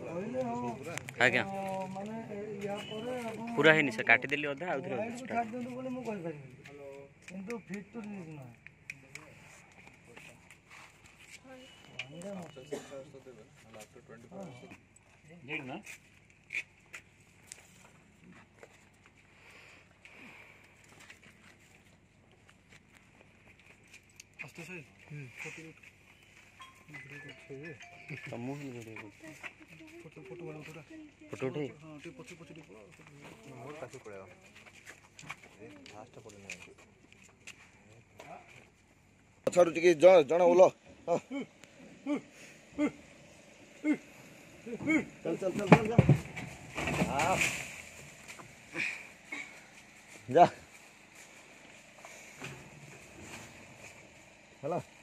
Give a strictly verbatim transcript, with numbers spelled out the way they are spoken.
आज्ञा पूरा है सर काटिदेली अधा आउ फोटो उठे छाड़ू टिके जण जण ओलो चल चल चल चल जा हां जा हेलो